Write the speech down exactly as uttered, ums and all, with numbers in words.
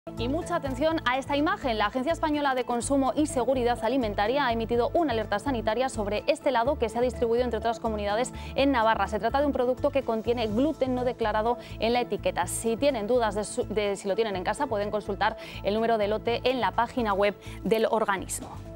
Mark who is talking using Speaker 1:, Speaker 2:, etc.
Speaker 1: Y mucha atención a esta imagen. La Agencia Española de Consumo y Seguridad Alimentaria ha emitido una alerta sanitaria sobre este helado que se ha distribuido entre otras comunidades en Navarra. Se trata de un producto que contiene gluten no declarado en la etiqueta. Si tienen dudas de, su, de si lo tienen en casa, pueden consultar el número de lote en la página web del organismo.